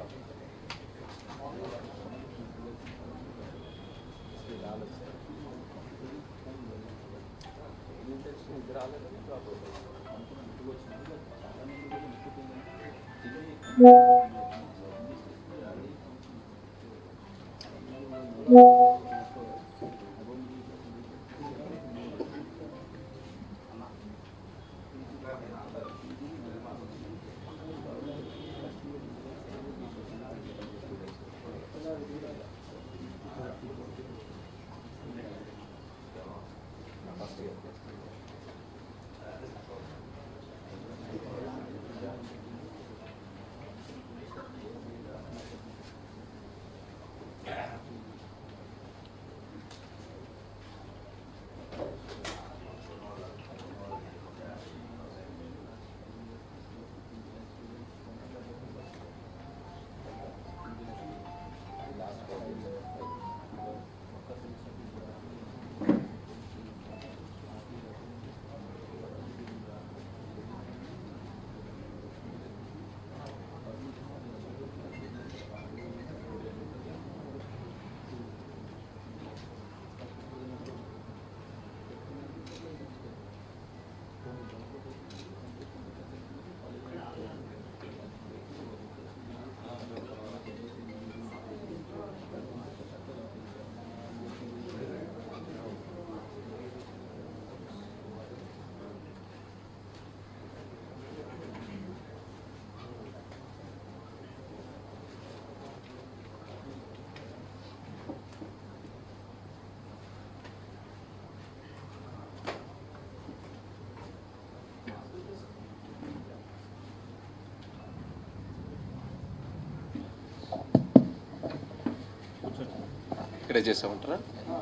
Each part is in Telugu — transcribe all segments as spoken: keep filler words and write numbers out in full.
ఇక్కడే చేసామంటారా?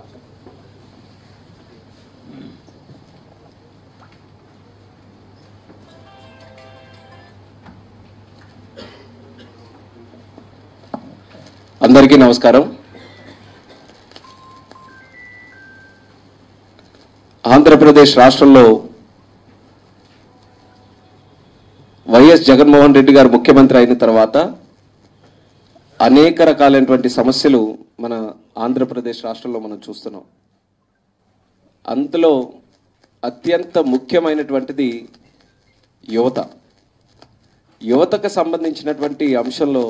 అందరికీ నమస్కారం. ఆంధ్రప్రదేశ్ రాష్ట్రంలో వైఎస్ జగన్మోహన్ రెడ్డి గారు ముఖ్యమంత్రి అయిన తర్వాత అనేక రకాలైనటువంటి సమస్యలు మన ఆంధ్రప్రదేశ్ రాష్ట్రంలో మనం చూస్తున్నాం. అందులో అత్యంత ముఖ్యమైనటువంటిది యువత. యువతకు సంబంధించినటువంటి అంశంలో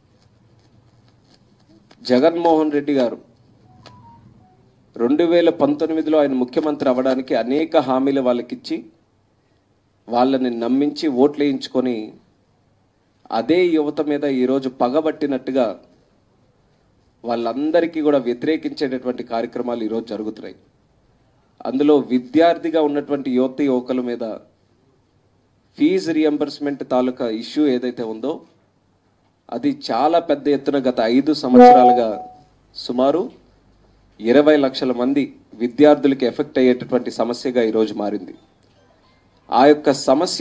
జగన్మోహన్ రెడ్డి గారు రెండు వేల పంతొమ్మిదిలో ఆయన ముఖ్యమంత్రి అవ్వడానికి అనేక హామీలు వాళ్ళకిచ్చి వాళ్ళని నమ్మించి ఓట్లు వేయించుకొని అదే యువత మీద ఈరోజు పగబట్టినట్టుగా వాళ్ళందరికీ కూడా వ్యతిరేకించేటటువంటి కార్యక్రమాలు ఈరోజు జరుగుతున్నాయి. అందులో విద్యార్థిగా ఉన్నటువంటి యువత యువకుల మీద ఫీజు రియంబర్స్మెంట్ తాలూకా ఇష్యూ ఏదైతే ఉందో అది చాలా పెద్ద ఎత్తున గత ఐదు సంవత్సరాలుగా సుమారు ఇరవై లక్షల మంది విద్యార్థులకి ఎఫెక్ట్ అయ్యేటటువంటి సమస్యగా ఈరోజు మారింది. ఆ యొక్క సమస్య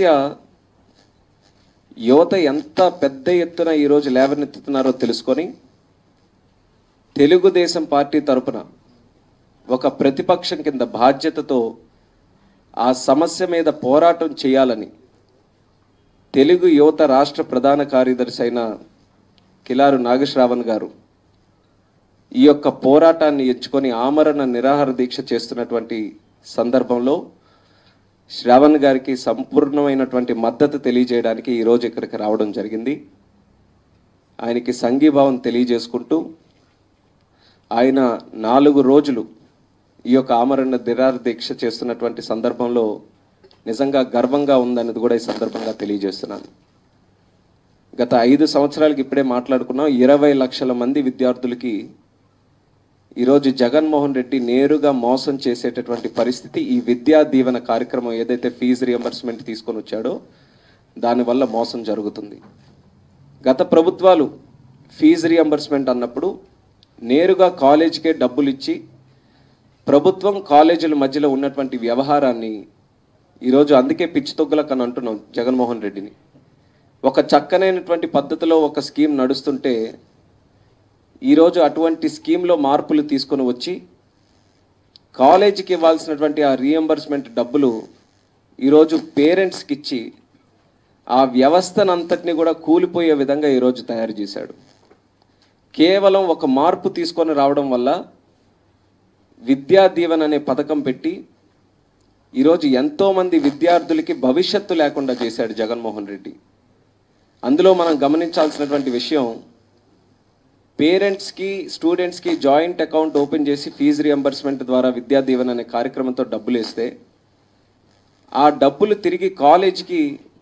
యువత ఎంత పెద్ద ఎత్తున ఈరోజు లేవనెత్తుతున్నారో తెలుసుకొని తెలుగుదేశం పార్టీ తరపున ఒక ప్రతిపక్షం కింద బాధ్యతతో ఆ సమస్య మీద పోరాటం చేయాలని తెలుగు యువత రాష్ట్ర ప్రధాన కార్యదర్శి అయిన కిలారు నాగశ్రావణ్ గారు ఈ యొక్క పోరాటాన్ని ఎంచుకొని ఆమరణ నిరాహార దీక్ష చేస్తున్నటువంటి సందర్భంలో శ్రావణ్ గారికి సంపూర్ణమైనటువంటి మద్దతు తెలియజేయడానికి ఈరోజు ఇక్కడికి రావడం జరిగింది. ఆయనకి సంఘీభావం తెలియజేసుకుంటూ ఆయన నాలుగు రోజులు ఈ యొక్క ఆమరణ నిరాహార దీక్ష చేస్తున్నటువంటి సందర్భంలో నిజంగా గర్వంగా ఉందన్నది కూడా ఈ సందర్భంగా తెలియజేస్తున్నాను. గత ఐదు సంవత్సరాలకి ఇప్పుడే మాట్లాడుకున్నాం, ఇరవై లక్షల మంది విద్యార్థులకి ఈరోజు జగన్మోహన్ రెడ్డి నేరుగా మోసం చేసేటటువంటి పరిస్థితి ఈ విద్యా దీవెన కార్యక్రమం ఏదైతే ఫీజు రియంబర్స్మెంట్ తీసుకొని వచ్చాడో దానివల్ల మోసం జరుగుతుంది. గత ప్రభుత్వాలు ఫీజు రియంబర్స్మెంట్ అన్నప్పుడు నేరుగా కాలేజీకే డబ్బులు ఇచ్చి ప్రభుత్వం కాలేజీల మధ్యలో ఉన్నటువంటి వ్యవహారాన్ని ఈరోజు అందుకే పిచ్చి తొగ్గులకు అని అంటున్నాం జగన్మోహన్ రెడ్డిని. ఒక చక్కనైనటువంటి పద్ధతిలో ఒక స్కీమ్ నడుస్తుంటే ఈరోజు అటువంటి స్కీమ్లో మార్పులు తీసుకొని వచ్చి కాలేజీకి ఇవ్వాల్సినటువంటి ఆ రీఎంబర్స్మెంట్ డబ్బులు ఈరోజు పేరెంట్స్కి ఇచ్చి ఆ వ్యవస్థనంతటిని కూడా కూలిపోయే విధంగా ఈరోజు తయారు చేశాడు. కేవలం ఒక మార్పు తీసుకొని రావడం వల్ల విద్యా దీవెన అనే పథకం పెట్టి ఈరోజు ఎంతోమంది విద్యార్థులకి భవిష్యత్తు లేకుండా చేశాడు జగన్మోహన్ రెడ్డి. అందులో మనం గమనించాల్సినటువంటి విషయం, పేరెంట్స్కి స్టూడెంట్స్కి జాయింట్ అకౌంట్ ఓపెన్ చేసి ఫీజు రియంబర్స్మెంట్ ద్వారా విద్యా దీవెన అనే కార్యక్రమంతో డబ్బులు వేస్తే ఆ డబ్బులు తిరిగి కాలేజీకి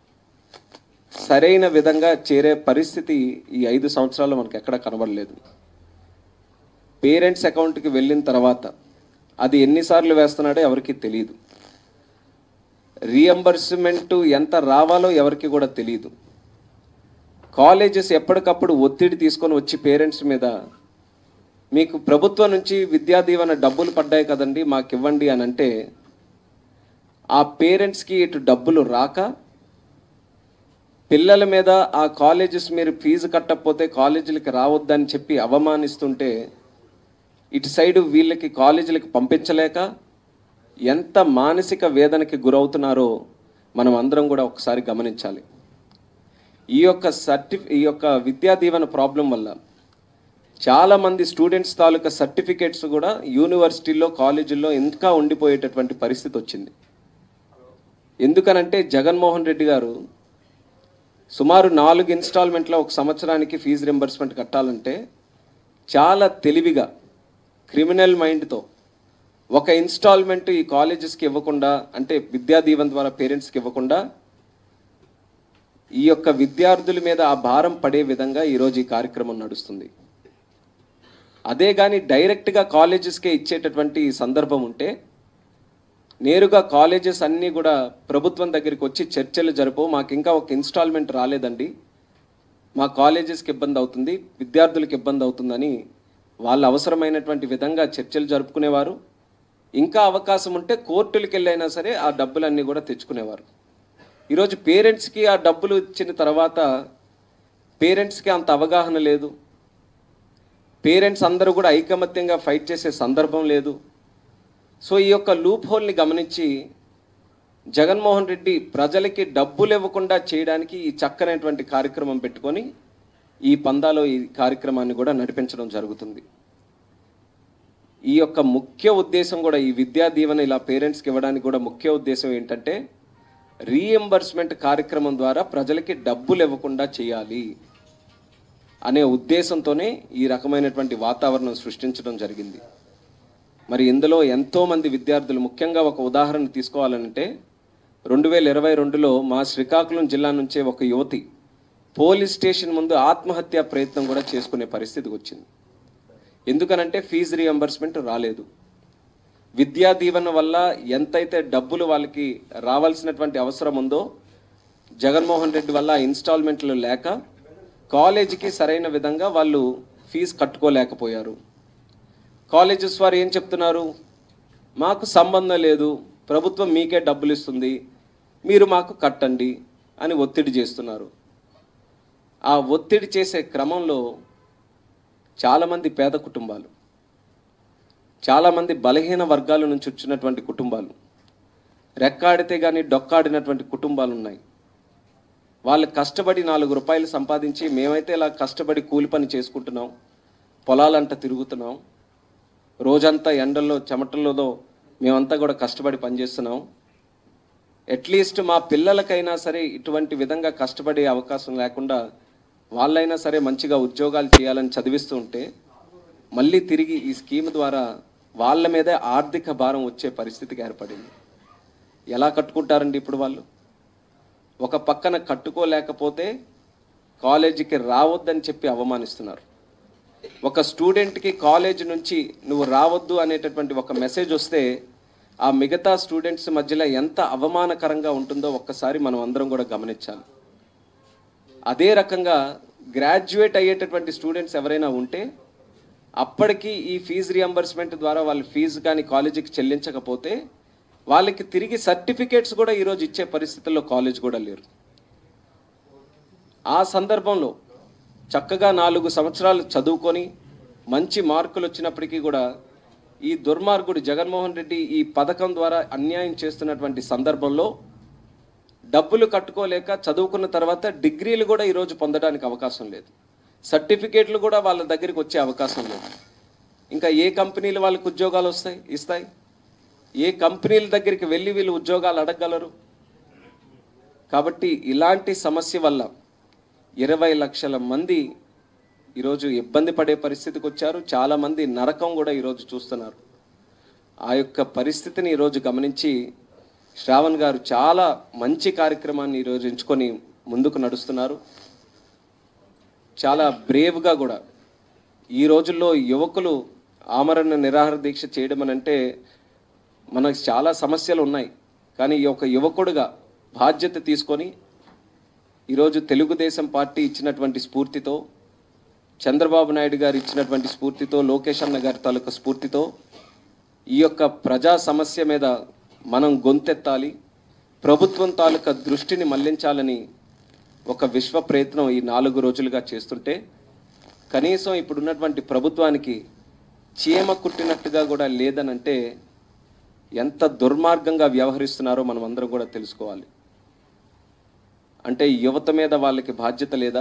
సరైన విధంగా చేరే పరిస్థితి ఈ ఐదు సంవత్సరాల్లో మనకు ఎక్కడ కనబడలేదు. పేరెంట్స్ అకౌంట్కి వెళ్ళిన తర్వాత అది ఎన్నిసార్లు వేస్తున్నాడో ఎవరికి తెలియదు. రియంబర్స్మెంట్ ఎంత రావాలో ఎవరికి కూడా తెలియదు. కాలేజెస్ ఎప్పటికప్పుడు ఒత్తిడి తీసుకొని వచ్చి పేరెంట్స్ మీద, మీకు ప్రభుత్వం నుంచి విద్యా దీవెన డబ్బులు పడ్డాయి కదండి మాకు ఇవ్వండి అని అంటే, ఆ పేరెంట్స్కి ఇటు డబ్బులు రాక పిల్లల మీద ఆ కాలేజెస్ మీరు ఫీజు కట్టకపోతే కాలేజీలకి రావద్దని చెప్పి అవమానిస్తుంటే, ఇటు సైడు వీళ్ళకి కాలేజీలకి పంపించలేక ఎంత మానసిక వేదనకి గురవుతున్నారో మనం అందరం కూడా ఒకసారి గమనించాలి. ఈ యొక్క సర్టి ఈ యొక్క విద్యా దీవెన ప్రాబ్లం వల్ల చాలామంది స్టూడెంట్స్ తాలూకా సర్టిఫికేట్స్ కూడా యూనివర్సిటీల్లో కాలేజీల్లో ఇంకా ఉండిపోయేటటువంటి పరిస్థితి వచ్చింది. ఎందుకనంటే జగన్మోహన్ రెడ్డి గారు సుమారు నాలుగు ఇన్స్టాల్మెంట్లో ఒక సంవత్సరానికి ఫీజు రింబర్స్మెంట్ కట్టాలంటే చాలా తెలివిగా క్రిమినల్ మైండ్తో ఒక ఇన్స్టాల్మెంట్ ఈ కాలేజెస్కి ఇవ్వకుండా, అంటే విద్యా దీవెన ద్వారా పేరెంట్స్కి ఇవ్వకుండా ఈ యొక్క విద్యార్థుల మీద ఆ భారం పడే విధంగా ఈరోజు ఈ కార్యక్రమం నడుస్తుంది. అదే కానీ డైరెక్ట్గా కాలేజెస్కే ఇచ్చేటటువంటి సందర్భం ఉంటే నేరుగా కాలేజెస్ అన్నీ కూడా ప్రభుత్వం దగ్గరికి వచ్చి చర్చలు జరుపు, మాకు ఇంకా ఒక ఇన్స్టాల్మెంట్ రాలేదండి, మా కాలేజెస్కి ఇబ్బంది అవుతుంది, విద్యార్థులకు ఇబ్బంది అవుతుందని వాళ్ళు అవసరమైనటువంటి విధంగా చర్చలు జరుపుకునేవారు. ఇంకా అవకాశం ఉంటే కోర్టులకు వెళ్ళైనా సరే ఆ డబ్బులన్నీ కూడా తెచ్చుకునేవారు. ఈరోజు పేరెంట్స్కి ఆ డబ్బులు ఇచ్చిన తర్వాత పేరెంట్స్కి అంత అవగాహన లేదు, పేరెంట్స్ అందరూ కూడా ఐకమత్యంగా ఫైట్ చేసే సందర్భం లేదు. సో ఈ యొక్క లూప్ హోల్ని గమనించి జగన్మోహన్ రెడ్డి ప్రజలకి డబ్బులు ఇవ్వకుండా చేయడానికి ఈ చక్కనైనటువంటి కార్యక్రమం పెట్టుకొని ఈ పందాలో ఈ కార్యక్రమాన్ని కూడా నడిపించడం జరుగుతుంది. ఈ యొక్క ముఖ్య ఉద్దేశం కూడా, ఈ విద్యా దీవెన ఇలా పేరెంట్స్కి ఇవ్వడానికి కూడా ముఖ్య ఉద్దేశం ఏంటంటే రీఎంబర్స్మెంట్ కార్యక్రమం ద్వారా ప్రజలకి డబ్బులు ఇవ్వకుండా చేయాలి అనే ఉద్దేశంతోనే ఈ రకమైనటువంటి వాతావరణం సృష్టించడం జరిగింది. మరి ఇందులో ఎంతోమంది విద్యార్థులు, ముఖ్యంగా ఒక ఉదాహరణ తీసుకోవాలంటే రెండు వేల ఇరవై రెండులో మా శ్రీకాకుళం జిల్లా నుంచే ఒక యువతి పోలీస్ స్టేషన్ ముందు ఆత్మహత్యా ప్రయత్నం కూడా చేసుకునే పరిస్థితికి వచ్చింది. ఎందుకనంటే ఫీజు రియంబర్స్మెంట్ రాలేదు. విద్యా దీవెన వల్ల ఎంతైతే డబ్బులు వాళ్ళకి రావాల్సినటువంటి అవసరం ఉందో జగన్మోహన్ రెడ్డి వల్ల ఇన్స్టాల్మెంట్లు లేక కాలేజీకి సరైన విధంగా వాళ్ళు ఫీజు కట్టుకోలేకపోయారు. కాలేజెస్ వారు ఏం చెప్తున్నారు, మాకు సంబంధం లేదు, ప్రభుత్వం మీకే డబ్బులు ఇస్తుంది, మీరు మాకు కట్టండి అని ఒత్తిడి చేస్తున్నారు. ఆ ఒత్తిడి చేసే క్రమంలో చాలామంది పేద కుటుంబాలు, చాలామంది బలహీన వర్గాల నుంచి వచ్చినటువంటి కుటుంబాలు, రెక్కాడితే కానీ డొక్కాడినటువంటి కుటుంబాలు ఉన్నాయి. వాళ్ళు కష్టపడి నాలుగు రూపాయలు సంపాదించి, మేమైతే ఇలా కష్టపడి కూలి పని చేసుకుంటున్నాం, పొలాలంట తిరుగుతున్నాం, రోజంతా ఎండల్లో చెమటల్లో మేమంతా కూడా కష్టపడి పనిచేస్తున్నాం, అట్లీస్ట్ మా పిల్లలకైనా సరే ఇటువంటి విధంగా కష్టపడే అవకాశం లేకుండా వాళ్ళైనా సరే మంచిగా ఉద్యోగాలు చేయాలని చదివిస్తూ ఉంటే మళ్ళీ తిరిగి ఈ స్కీమ్ ద్వారా వాళ్ళ మీదే ఆర్థిక భారం వచ్చే పరిస్థితికి ఏర్పడింది. ఎలా కట్టుకుంటారండి ఇప్పుడు వాళ్ళు? ఒక పక్కన కట్టుకోలేకపోతే కాలేజీకి రావద్దని చెప్పి అవమానిస్తున్నారు. ఒక స్టూడెంట్కి కాలేజ్ నుంచి నువ్వు రావద్దు అనేటటువంటి ఒక మెసేజ్ వస్తే ఆ మిగతా స్టూడెంట్స్ మధ్యలో ఎంత అవమానకరంగా ఉంటుందో ఒక్కసారి మనం అందరం కూడా గమనించాలి. అదే రకంగా గ్రాడ్యుయేట్ అయ్యేటటువంటి స్టూడెంట్స్ ఎవరైనా ఉంటే అప్పటికి ఈ ఫీజు రియంబర్స్మెంట్ ద్వారా వాళ్ళ ఫీజు కానీ కాలేజీకి చెల్లించకపోతే వాళ్ళకి తిరిగి సర్టిఫికేట్స్ కూడా ఈరోజు ఇచ్చే పరిస్థితుల్లో కాలేజ్ కూడా లేరు. ఆ సందర్భంలో చక్కగా నాలుగు సంవత్సరాలు చదువుకొని మంచి మార్కులు వచ్చినప్పటికీ కూడా ఈ దుర్మార్గుడు జగన్మోహన్ రెడ్డి ఈ పథకం ద్వారా అన్యాయం చేస్తున్నటువంటి సందర్భంలో డబ్బులు కట్టుకోలేక చదువుకున్న తర్వాత డిగ్రీలు కూడా ఈరోజు పొందడానికి అవకాశం లేదు, సర్టిఫికేట్లు కూడా వాళ్ళ దగ్గరికి వచ్చే అవకాశం లేదు. ఇంకా ఏ కంపెనీలు వాళ్ళకి ఉద్యోగాలు వస్తాయి ఇస్తాయి? ఏ కంపెనీల దగ్గరికి వెళ్ళి వీళ్ళు ఉద్యోగాలు అడగగలరు? కాబట్టి ఇలాంటి సమస్య వల్ల ఇరవై లక్షల మంది ఈరోజు ఇబ్బంది పడే పరిస్థితికి వచ్చారు. చాలామంది నరకం కూడా ఈరోజు చూస్తున్నారు. ఆ యొక్క పరిస్థితిని ఈరోజు గమనించి శ్రావణ్ గారు చాలా మంచి కార్యక్రమాన్ని ఈరోజు ఎంచుకొని ముందుకు నడుస్తున్నారు. చాలా బ్రేవ్గా కూడా ఈ రోజుల్లో యువకులు ఆమరణ నిరాహార దీక్ష చేయడం అని అంటే మనకు చాలా సమస్యలు ఉన్నాయి. కానీ ఈ యొక్క యువకుడుగా బాధ్యత తీసుకొని ఈరోజు తెలుగుదేశం పార్టీ ఇచ్చినటువంటి స్ఫూర్తితో, చంద్రబాబు నాయుడు గారు ఇచ్చినటువంటి స్ఫూర్తితో, లోకేష్ అన్న గారి తాలూకా స్ఫూర్తితో ఈ యొక్క ప్రజా సమస్య మీద మనం గొంతెత్తాలి, ప్రభుత్వం తాలూకా దృష్టిని మళ్లించాలని ఒక విశ్వ ప్రయత్నం ఈ నాలుగు రోజులుగా చేస్తుంటే కనీసం ఇప్పుడున్నటువంటి ప్రభుత్వానికి చీమ కుట్టినట్టుగా కూడా లేదనంటే ఎంత దుర్మార్గంగా వ్యవహరిస్తున్నారో మనం అందరం కూడా తెలుసుకోవాలి. అంటే యువత మీద వాళ్ళకి బాధ్యత లేదా?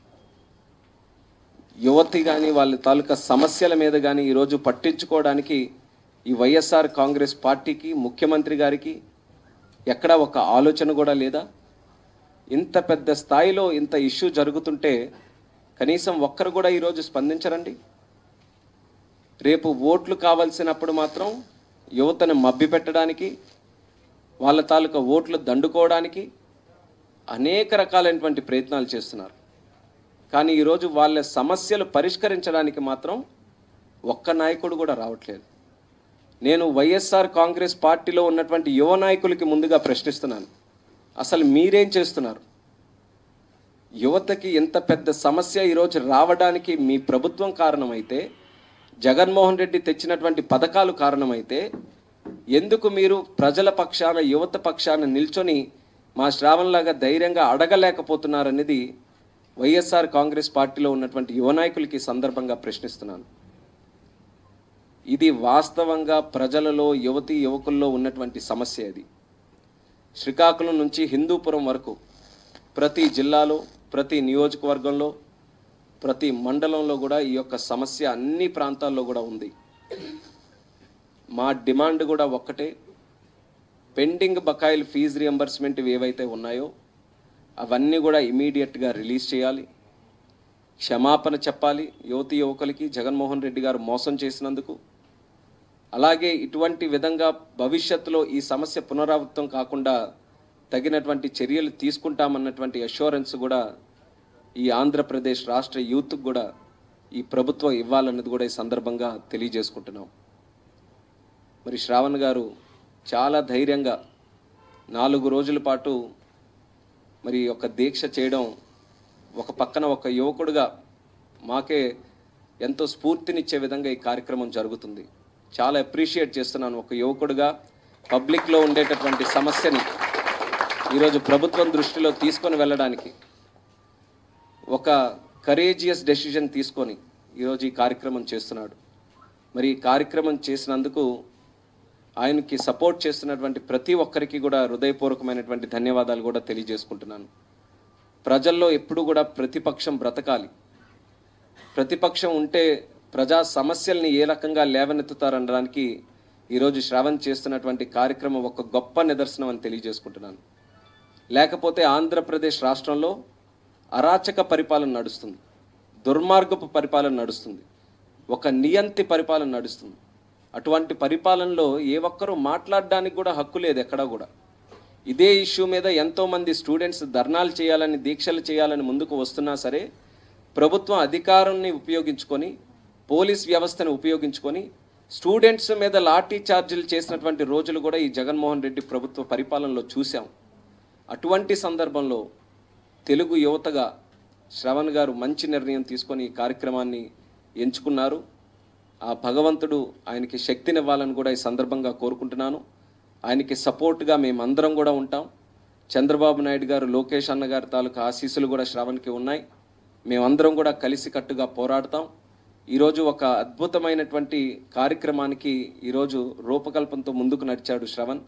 యువతి కానీ వాళ్ళ తాలూకా సమస్యల మీద కానీ ఈరోజు పట్టించుకోవడానికి ఈ వైఎస్ఆర్ కాంగ్రెస్ పార్టీకి, ముఖ్యమంత్రి గారికి ఎక్కడా ఒక ఆలోచన కూడా లేదా? ఇంత పెద్ద స్థాయిలో ఇంత ఇష్యూ జరుగుతుంటే కనీసం ఒక్కరు కూడా ఈరోజు స్పందించరండి. రేపు ఓట్లు కావాల్సినప్పుడు మాత్రం యువతను మభ్యపెట్టడానికి, వాళ్ళ తాలూకా ఓట్లు దండుకోవడానికి అనేక రకాలైనటువంటి ప్రయత్నాలు చేస్తున్నారు. కానీ ఈరోజు వాళ్ళ సమస్యలు పరిష్కరించడానికి మాత్రం ఒక్క నాయకుడు కూడా రావట్లేదు. నేను వైఎస్ఆర్ కాంగ్రెస్ పార్టీలో ఉన్నటువంటి యువ నాయకులకి ముందుగా ప్రశ్నిస్తున్నాను, అసలు మీరేం చేస్తున్నారు? యువతకి ఎంత పెద్ద సమస్య ఈరోజు రావడానికి మీ ప్రభుత్వం కారణమైతే, జగన్మోహన్ రెడ్డి తెచ్చినటువంటి పథకాలు కారణమైతే ఎందుకు మీరు ప్రజల పక్షాన, యువత పక్షాన నిల్చొని మా శ్రావణ్లాగా ధైర్యంగా అడగలేకపోతున్నారనేది వైఎస్ఆర్ కాంగ్రెస్ పార్టీలో ఉన్నటువంటి యువ నాయకులకి సందర్భంగా ప్రశ్నిస్తున్నాను. ఇది వాస్తవంగా ప్రజలలో, యువతీ యువకుల్లో ఉన్నటువంటి సమస్య. ఇది శ్రీకాకుళం నుంచి హిందూపురం వరకు ప్రతి జిల్లాలో, ప్రతి నియోజకవర్గంలో, ప్రతి మండలంలో కూడా ఈ యొక్క సమస్య అన్ని ప్రాంతాల్లో కూడా ఉంది. మా డిమాండ్ కూడా ఒక్కటే, పెండింగ్ బకాయిలు ఫీజు రియంబర్స్మెంట్ ఏవైతే ఉన్నాయో అవన్నీ కూడా ఇమీడియట్గా రిలీజ్ చేయాలి, క్షమాపణ చెప్పాలి యువతీ యువకులకి, జగన్మోహన్ రెడ్డి గారు మోసం చేసినందుకు. అలాగే ఇటువంటి విధంగా భవిష్యత్తులో ఈ సమస్య పునరావృతం కాకుండా తగినటువంటి చర్యలు తీసుకుంటామన్నటువంటి అష్యూరెన్స్ కూడా ఈ ఆంధ్రప్రదేశ్ రాష్ట్ర యూత్కి కూడా ఈ ప్రభుత్వం ఇవ్వాలన్నది కూడా ఈ సందర్భంగా తెలియజేసుకుంటున్నాం. మరి శ్రావణ్ గారు చాలా ధైర్యంగా నాలుగు రోజుల పాటు మరి ఒక దీక్ష చేయడం, ఒక పక్కన ఒక యువకుడుగా మాకే ఎంతో స్ఫూర్తినిచ్చే విధంగా ఈ కార్యక్రమం జరుగుతుంది. చాలా అప్రిషియేట్ చేస్తున్నాను. ఒక యువకుడుగా పబ్లిక్లో ఉండేటటువంటి సమస్యని ఈరోజు ప్రభుత్వం దృష్టిలో తీసుకొని వెళ్ళడానికి ఒక కరేజియస్ డెసిషన్ తీసుకొని ఈరోజు ఈ కార్యక్రమం చేస్తున్నాడు. మరి ఈ కార్యక్రమం చేసినందుకు ఆయనకి సపోర్ట్ చేస్తున్నటువంటి ప్రతి ఒక్కరికి కూడా హృదయపూర్వకమైనటువంటి ధన్యవాదాలు కూడా తెలియజేసుకుంటున్నాను. ప్రజల్లో ఎప్పుడు కూడా ప్రతిపక్షం బ్రతకాలి. ప్రతిపక్షం ఉంటే ప్రజా సమస్యల్ని ఏ రకంగా లేవనెత్తుతారనడానికి ఈరోజు శ్రావణ్ చేస్తున్నటువంటి కార్యక్రమం ఒక గొప్ప నిదర్శనం అని తెలియజేసుకుంటున్నాను. లేకపోతే ఆంధ్రప్రదేశ్ రాష్ట్రంలో అరాచక పరిపాలన నడుస్తుంది, దుర్మార్గపు పరిపాలన నడుస్తుంది, ఒక నియంతి పరిపాలన నడుస్తుంది. అటువంటి పరిపాలనలో ఏ ఒక్కరూ మాట్లాడడానికి కూడా హక్కు లేదు ఎక్కడా కూడా. ఇదే ఇష్యూ మీద ఎంతోమంది స్టూడెంట్స్ ధర్నాలు చేయాలని, దీక్షలు చేయాలని ముందుకు వస్తున్నా సరే ప్రభుత్వం అధికారాన్ని ఉపయోగించుకొని, పోలీస్ వ్యవస్థను ఉపయోగించుకొని స్టూడెంట్స్ మీద లాఠీ చార్జీలు చేసినటువంటి రోజులు కూడా ఈ జగన్మోహన్ రెడ్డి ప్రభుత్వ పరిపాలనలో చూసాం. అటువంటి సందర్భంలో తెలుగు యువతగా శ్రవణ్ గారు మంచి నిర్ణయం తీసుకొని ఈ కార్యక్రమాన్ని ఎంచుకున్నారు. ఆ భగవంతుడు ఆయనకి శక్తినివ్వాలని కూడా ఈ సందర్భంగా కోరుకుంటున్నాను. ఆయనకి సపోర్ట్గా మేమందరం కూడా ఉంటాం. చంద్రబాబు నాయుడు గారు, లోకేష్ అన్న గారి తాలూకా ఆశీస్సులు కూడా శ్రావణ్కి ఉన్నాయి. మేమందరం కూడా కలిసికట్టుగా పోరాడతాం. ఈరోజు ఒక అద్భుతమైనటువంటి కార్యక్రమానికి ఈరోజు రూపకల్పనతో ముందుకు నడిచాడు శ్రవణ్.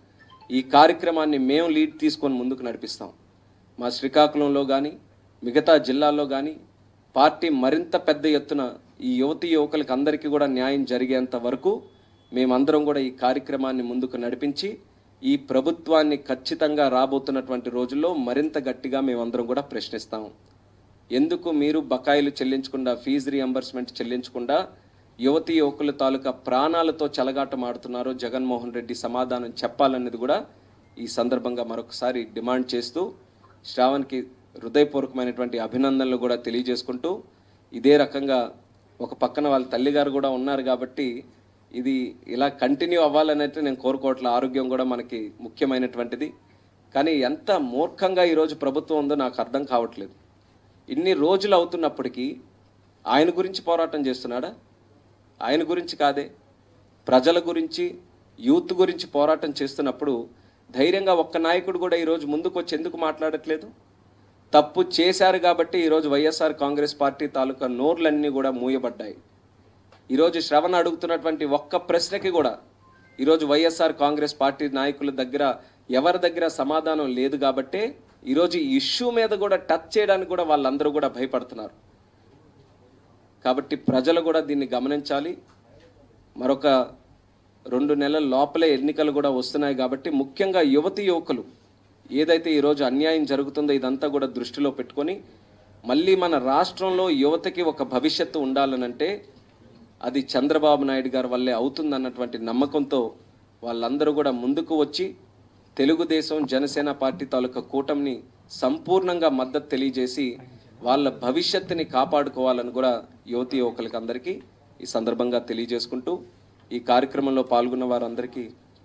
ఈ కార్యక్రమాన్ని మేము లీడ్ తీసుకొని ముందుకు నడిపిస్తాం. మా శ్రీకాకుళంలో కానీ మిగతా జిల్లాల్లో కానీ పార్టీ మరింత పెద్ద ఎత్తున ఈ యువతీ యువకులకు అందరికీ కూడా న్యాయం జరిగేంత వరకు మేమందరం కూడా ఈ కార్యక్రమాన్ని ముందుకు నడిపించి ఈ ప్రభుత్వాన్ని ఖచ్చితంగా రాబోతున్నటువంటి రోజుల్లో మరింత గట్టిగా మేమందరం కూడా ప్రశ్నిస్తాం. ఎందుకు మీరు బకాయిలు చెల్లించకుండా, ఫీజు రీఎంబర్స్మెంట్ చెల్లించకుండా యువతీ యువకుల తాలూకా ప్రాణాలతో చెలగాటం ఆడుతున్నారో జగన్మోహన్ రెడ్డి సమాధానం చెప్పాలన్నది కూడా ఈ సందర్భంగా మరొకసారి డిమాండ్ చేస్తూ శ్రావణ్కి హృదయపూర్వకమైనటువంటి అభినందనలు కూడా తెలియజేసుకుంటూ, ఇదే రకంగా ఒక పక్కన వాళ్ళ తల్లిగారు కూడా ఉన్నారు కాబట్టి ఇది ఇలా కంటిన్యూ అవ్వాలనైతే నేను కోరుకోవట్లే. ఆరోగ్యం కూడా మనకి ముఖ్యమైనటువంటిది. కానీ ఎంత మూర్ఖంగా ఈరోజు ప్రభుత్వం ఉందో నాకు అర్థం కావట్లేదు. ఇన్ని రోజులు అవుతున్నప్పటికీ ఆయన గురించి పోరాటం చేస్తున్నాడా? ఆయన గురించి కాదే, ప్రజల గురించి, యూత్ గురించి పోరాటం చేస్తున్నప్పుడు ధైర్యంగా ఒక్క నాయకుడు కూడా ఈరోజు ముందుకు వచ్చి ఎందుకు మాట్లాడట్లేదు? తప్పు చేశారు కాబట్టి ఈరోజు వైఎస్ఆర్ కాంగ్రెస్ పార్టీ తాలూకా నోర్లన్నీ కూడా మూయబడ్డాయి. ఈరోజు శ్రవణ అడుగుతున్నటువంటి ఒక్క ప్రశ్నకి కూడా ఈరోజు వైఎస్ఆర్ కాంగ్రెస్ పార్టీ నాయకుల దగ్గర ఎవరి దగ్గర సమాధానం లేదు కాబట్టే ఈరోజు ఈ ఇష్యూ మీద కూడా టచ్ చేయడానికి కూడా వాళ్ళందరూ కూడా భయపడుతున్నారు. కాబట్టి ప్రజలు కూడా దీన్ని గమనించాలి. మరొక రెండు నెలల లోపలే ఎన్నికలు కూడా వస్తున్నాయి కాబట్టి ముఖ్యంగా యువతి యువకులు ఏదైతే ఈరోజు అన్యాయం జరుగుతుందో ఇదంతా కూడా దృష్టిలో పెట్టుకొని మళ్ళీ మన రాష్ట్రంలో యువతకి ఒక భవిష్యత్తు ఉండాలనంటే అది చంద్రబాబు నాయుడు గారి వల్లే అవుతుందన్నటువంటి నమ్మకంతో వాళ్ళందరూ కూడా ముందుకు వచ్చి తెలుగుదేశం జనసేన పార్టీ తాలూకా కూటమిని సంపూర్ణంగా మద్దతు తెలియజేసి వాళ్ళ భవిష్యత్తుని కాపాడుకోవాలని కూడా యువతి యువకులకి అందరికీ ఈ సందర్భంగా తెలియజేసుకుంటూ ఈ కార్యక్రమంలో పాల్గొన్న వారందరికీ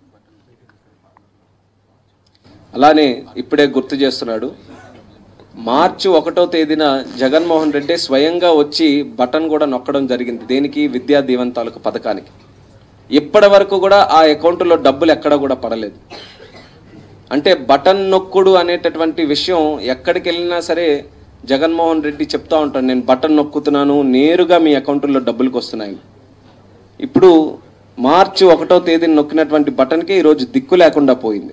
అలానే ఇప్పుడే గుర్తు చేస్తున్నాడు, మార్చి ఒకటో తేదీన జగన్మోహన్ రెడ్డి స్వయంగా వచ్చి బటన్ కూడా నొక్కడం జరిగింది. దేనికి? విద్యా దీవెన తాలూకా పథకానికి. ఇప్పటి వరకు కూడా ఆ అకౌంట్లో డబ్బులు ఎక్కడ కూడా పడలేదు. అంటే బటన్ నొక్కుడు అనేటటువంటి విషయం ఎక్కడికి వెళ్ళినా సరే జగన్మోహన్ రెడ్డి చెప్తా ఉంటాడు, నేను బటన్ నొక్కుతున్నాను, నేరుగా మీ అకౌంట్లో డబ్బులకు వస్తున్నాయి. ఇప్పుడు మార్చి ఒకటో తేదీని నొక్కినటువంటి బటన్కి ఈరోజు దిక్కు లేకుండా పోయింది.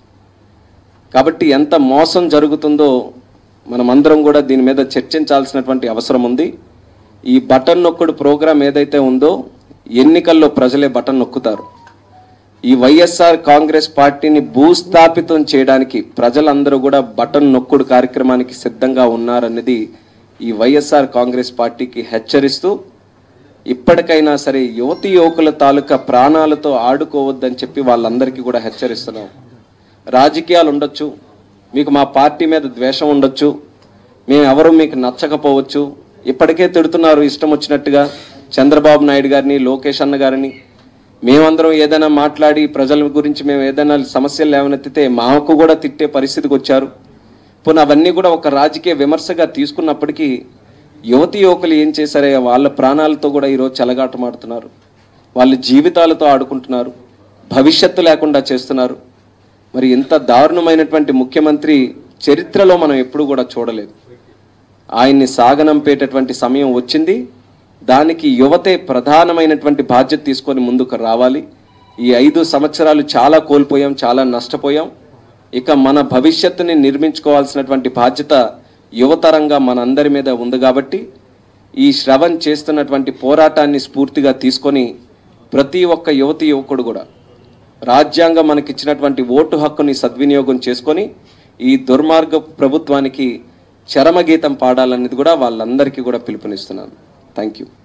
కాబట్టి ఎంత మోసం జరుగుతుందో మనం అందరం కూడా దీని మీద చర్చించాల్సినటువంటి అవసరం ఉంది. ఈ బటన్ నొక్కుడు ప్రోగ్రాం ఏదైతే ఉందో ఎన్నికల్లో ప్రజలే బటన్ నొక్కుతారు. ఈ వైఎస్ఆర్ కాంగ్రెస్ పార్టీని భూస్థాపితం చేయడానికి ప్రజలందరూ కూడా బటన్ నొక్కుడు కార్యక్రమానికి సిద్ధంగా ఉన్నారన్నది ఈ వైఎస్ఆర్ కాంగ్రెస్ పార్టీకి హెచ్చరిస్తూ, ఇప్పటికైనా సరే యువతి యువకుల తాలూకా ప్రాణాలతో ఆడుకోవద్దని చెప్పి వాళ్ళందరికీ కూడా హెచ్చరిస్తున్నాం. రాజకీయాలు ఉండొచ్చు, మీకు మా పార్టీ మీద ద్వేషం ఉండొచ్చు, మేము ఎవరు మీకు నచ్చకపోవచ్చు, ఇప్పటికే తిడుతున్నారు ఇష్టం వచ్చినట్టుగా చంద్రబాబు నాయుడు గారిని, లోకేష్ అన్న గారిని. మేమందరం ఏదైనా మాట్లాడి ప్రజల గురించి మేము ఏదైనా సమస్యలు లేవనెత్తితే మాకు కూడా తిట్టే పరిస్థితికి వచ్చారు. పోనీ అవన్నీ కూడా ఒక రాజకీయ విమర్శగా తీసుకున్నప్పటికీ యువతి యువకులు ఏం చేశారే, వాళ్ళ ప్రాణాలతో కూడా ఈరోజు చెలగాటమాడుతున్నారు, వాళ్ళ జీవితాలతో ఆడుకుంటున్నారు, భవిష్యత్తు లేకుండా చేస్తున్నారు. మరి ఇంత దారుణమైనటువంటి ముఖ్యమంత్రి చరిత్రలో మనం ఎప్పుడు కూడా చూడలేదు. ఆయన్ని సాగనంపేటటువంటి సమయం వచ్చింది. దానికి యువతే ప్రధానమైనటువంటి బాధ్యత తీసుకొని ముందుకు రావాలి. ఈ ఐదు సంవత్సరాలు చాలా కోల్పోయాం, చాలా నష్టపోయాం. ఇక మన భవిష్యత్తుని నిర్మించుకోవాల్సినటువంటి బాధ్యత యువతరంగా మనందరి మీద ఉంది. కాబట్టి ఈ శ్రవణ్ చేస్తున్నటువంటి పోరాటాన్ని స్ఫూర్తిగా తీసుకొని ప్రతి ఒక్క యువతి యువకుడు కూడా రాజ్యాంగం మనకిచ్చినటువంటి ఓటు హక్కుని సద్వినియోగం చేసుకొని ఈ దుర్మార్గ ప్రభుత్వానికి చరమగీతం పాడాలనేది కూడా వాళ్ళందరికీ కూడా పిలుపునిస్తున్నాను. Thank you.